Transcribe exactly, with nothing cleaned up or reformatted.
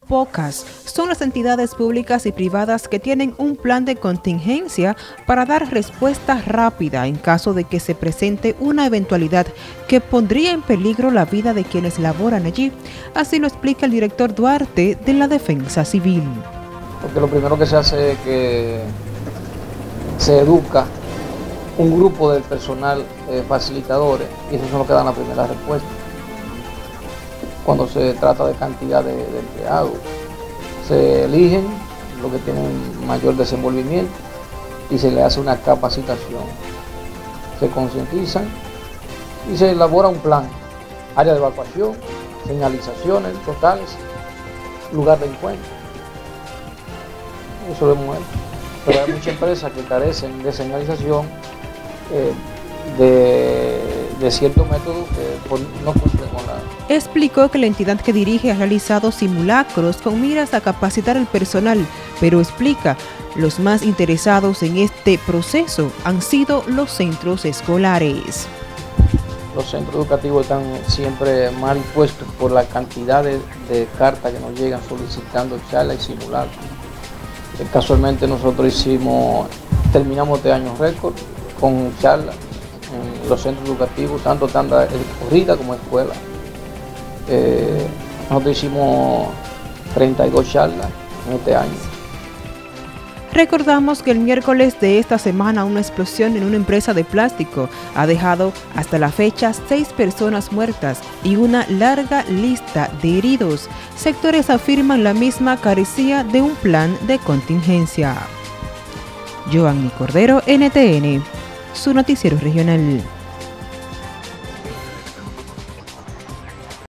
Pocas son las entidades públicas y privadas que tienen un plan de contingencia para dar respuesta rápida en caso de que se presente una eventualidad que pondría en peligro la vida de quienes laboran allí. Así lo explica el director Duarte de la Defensa Civil. Porque lo primero que se hace es que se educa un grupo de personal eh, facilitadores, y esos son los que dan la primera respuesta. Cuando se trata de cantidad de, de empleados, se eligen los que tienen mayor desenvolvimiento y se le hace una capacitación. Se concientizan y se elabora un plan, área de evacuación, señalizaciones totales, lugar de encuentro. Eso lo hemos hecho. Pero hay muchas empresas que carecen de señalización, eh, de, de ciertos métodos que por, no cumplen con la... Explicó que la entidad que dirige ha realizado simulacros con miras a capacitar al personal, pero explica, los más interesados en este proceso han sido los centros escolares. Los centros educativos están siempre mal puestos por la cantidad de, de cartas que nos llegan solicitando charlas y simulacros. Casualmente nosotros hicimos, terminamos este año récord con charlas en los centros educativos, tanto tanda corrida como escuela. Eh, nosotros hicimos treinta y dos charlas en este año. Recordamos que el miércoles de esta semana una explosión en una empresa de plástico ha dejado hasta la fecha seis personas muertas y una larga lista de heridos. Sectores afirman la misma carecía de un plan de contingencia. Joanny Cordero, N T N, su noticiero regional.